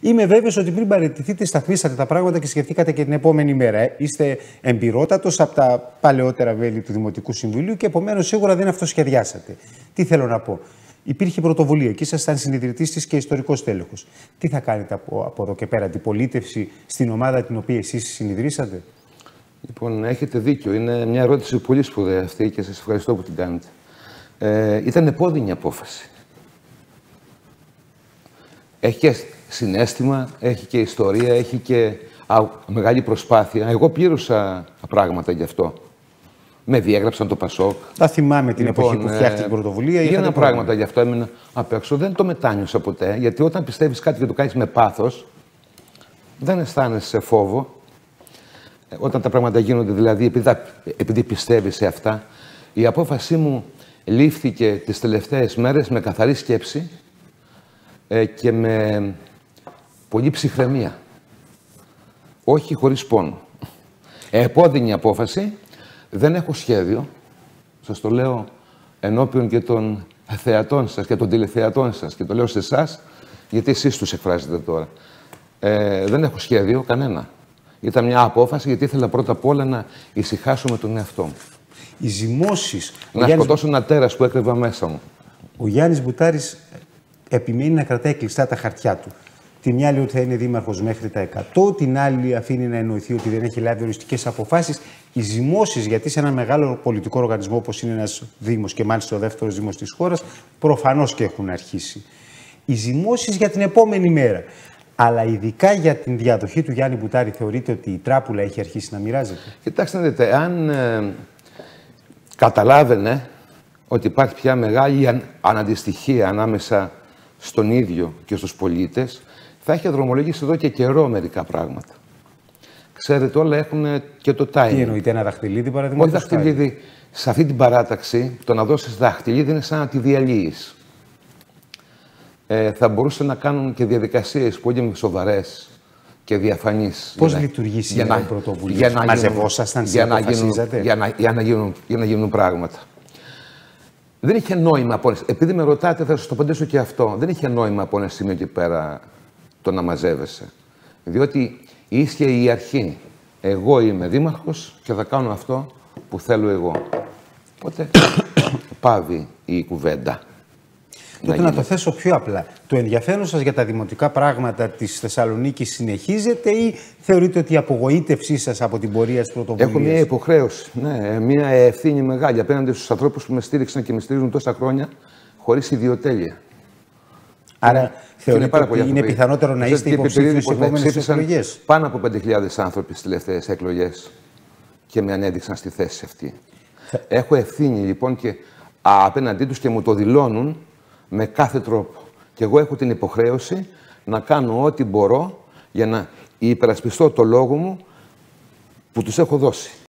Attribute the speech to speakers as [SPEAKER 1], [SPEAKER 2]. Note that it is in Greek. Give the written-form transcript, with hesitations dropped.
[SPEAKER 1] Είμαι βέβαιος ότι πριν παραιτηθείτε, σταθμίσατε τα πράγματα και σκεφτήκατε και την επόμενη μέρα. Είστε εμπειρότατος από τα παλαιότερα μέλη του Δημοτικού Συμβουλίου και επομένως σίγουρα δεν αυτοσχεδιάσατε. Τι θέλω να πω. Υπήρχε πρωτοβουλία και ήσασταν συνειδητής της και ιστορικός τέλεχος. Τι θα κάνετε από εδώ και πέρα, αντιπολίτευση στην ομάδα την οποία εσείς συνειδρήσατε?
[SPEAKER 2] Λοιπόν, έχετε δίκιο. Είναι μια ερώτηση πολύ σπουδαία αυτή και σας ευχαριστώ που την κάνετε. Ήταν επώδυνη απόφαση. Έχει και συναίσθημα, έχει και ιστορία, έχει και μεγάλη προσπάθεια. Εγώ πλήρωσα πράγματα γι' αυτό. Με διέγραψαν το Πασόκ.
[SPEAKER 1] Τα θυμάμαι την εποχή που φτιάχτηκε την πρωτοβουλία.
[SPEAKER 2] Έγιναν πράγματα γι' αυτό, έμεινα απ' έξω. Δεν το μετάνιωσα ποτέ, γιατί όταν πιστεύεις κάτι και το κάνεις με πάθος, δεν αισθάνεσαι φόβο. Όταν τα πράγματα γίνονται, δηλαδή, επειδή πιστεύεις σε αυτά, η απόφασή μου λήφθηκε τις τελευταίες μέρες με καθαρή σκέψη και με πολύ ψυχραιμία. Όχι χωρίς πόνο. Επώδυνη απόφαση. Δεν έχω σχέδιο. Σας το λέω ενώπιον και των θεατών σας και των τηλεθεατών σας και το λέω σε εσάς, γιατί εσείς τους εκφράζετε τώρα. Δεν έχω σχέδιο κανένα. Ήταν μια απόφαση γιατί ήθελα πρώτα απ' όλα να ησυχάσω με τον εαυτό μου.
[SPEAKER 1] Οι ζυμώσεις.
[SPEAKER 2] Να σκοτώσω ένα τέρας που έκρυβα μέσα μου.
[SPEAKER 1] Ο Γιάννης Μπουτάρης επιμένει να κρατάει κλειστά τα χαρτιά του. Τη μια λέει ότι θα είναι δήμαρχος μέχρι τα 100, την άλλη αφήνει να εννοηθεί ότι δεν έχει λάβει οριστικές αποφάσεις. Οι ζυμώσεις, γιατί σε ένα μεγάλο πολιτικό οργανισμό όπως είναι ένας δήμος και μάλιστα ο δεύτερος δήμος της χώρας, προφανώς και έχουν αρχίσει. Οι ζυμώσεις για την επόμενη μέρα. Αλλά ειδικά για την διαδοχή του Γιάννη Μπουτάρη, θεωρείτε ότι η τράπουλα έχει αρχίσει να μοιράζεται?
[SPEAKER 2] Κοιτάξτε, δείτε, αν καταλάβαινε ότι υπάρχει πια μεγάλη αναντιστοιχία ανάμεσα στον ίδιο και στους πολίτες, θα έχει δρομολογήσει εδώ και καιρό μερικά πράγματα. Ξέρετε, όλα έχουν και το timing.
[SPEAKER 1] Τι εννοείται, ένα δαχτυλίδι παραδείγματος?
[SPEAKER 2] Όχι δαχτυλίδι. Σε αυτή την παράταξη, το να δώσεις δαχτυλίδι είναι σαν να τη διαλύεις. Θα μπορούσαν να κάνουν και διαδικασίες πολύ σοβαρές και διαφανείς.
[SPEAKER 1] Πώς λειτουργεί σήμερα η πρωτοβουλία? Μαζευόσασταν, αποφασίζατε?
[SPEAKER 2] Για να γίνουν πράγματα. Δεν είχε νόημα από επειδή με ρωτάτε, θα σας το απαντήσω και αυτό. Δεν είχε νόημα από ένα σημείο και πέρα το να μαζεύεσαι. Διότι ίσχυε η αρχή. Εγώ είμαι δήμαρχος και θα κάνω αυτό που θέλω εγώ. Οπότε πάβει η κουβέντα.
[SPEAKER 1] Τότε να το θέσω πιο απλά. Το ενδιαφέρον σας για τα δημοτικά πράγματα της Θεσσαλονίκης συνεχίζεται ή θεωρείτε ότι η απογοήτευσή σας από την πορεία της πρωτοβουλίας?
[SPEAKER 2] Έχω μια υποχρέωση, ναι, μια ευθύνη μεγάλη απέναντι στους ανθρώπους που με στήριξαν και με στηρίζουν τόσα χρόνια χωρίς ιδιοτέλεια.
[SPEAKER 1] Άρα θεωρείτε ότι είναι πιθανότερο να είστε υποψήφιος στις επόμενες εκλογές?
[SPEAKER 2] Πάνω από 5.000 άνθρωποι στις τελευταίες εκλογές και με ανέδειξαν στη θέση αυτή. Έχω ευθύνη λοιπόν και απέναντί τους και μου το δηλώνουν με κάθε τρόπο. Και εγώ έχω την υποχρέωση να κάνω ό,τι μπορώ για να υπερασπιστώ το λόγο μου που τους έχω δώσει.